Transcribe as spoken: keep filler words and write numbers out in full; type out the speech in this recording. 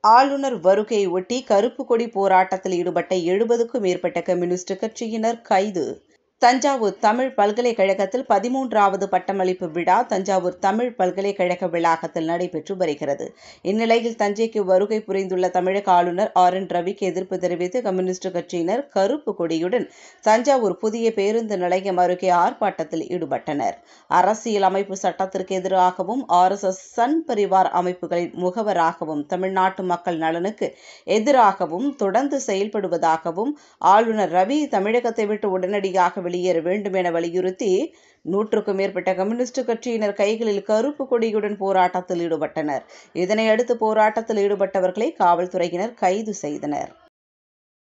ஆளுநர் வருகையை ஒட்டி கருப்பு கொடி போராட்டத்தில் ஈடுபட்ட எழுபதுக்கும் மேற்பட்ட கம்யூனிஸ்ட் கட்சியினர் கைது. தஞ்சாவூர் தமிழ் பல்கலைக்கழகத்தில் பதிமூன்றாவது பட்டமளிப்பு விழா தஞ்சாவூர் தமிழ் பல்கலைக்கழக வளாகத்தில் நடைபெற்று வருகிறது. இந்நிலையில் தஞ்சைக்கு வருகை புரிந்துள்ள தமிழக ஆளுநர் ஆர் என் ரவிக்கு எதிர்ப்பு தெரிவித்து கம்யூனிஸ்ட் கட்சியினர் கருப்பு கொடியுடன் தஞ்சாவூர் புதிய பேருந்து நிலையம் அருகே ஆர்ப்பாட்டத்தில் ஈடுபட்டனர். அரசியல் அமைப்பு சட்டத்திற்கு எதிராகவும் R S S Sangh Parivar அமைப்புகளின் முகவராகவும் தமிழ்நாட்டு மக்கள் நலனுக்கு எதிராகவும் தொடர்ந்து செயல்படுவதாகவும் ஆளுநர் ரவி தமிழகத்தை விட்டு உடனடியாக வெளியேற வேண்டும் என வலியுறுத்தி நூற்றுக்கும் மேற்பட்ட கம்யூனிஸ்ட் கட்சியினர் கைகளில் கருப்பு கொடியுடன் போராட்டத்தில் ஈடுபட்டனர். இதனையடுத்து போராட்டத்தில் ஈடுபட்டவர்களை காவல்துறையினர் கைது செய்தனர்.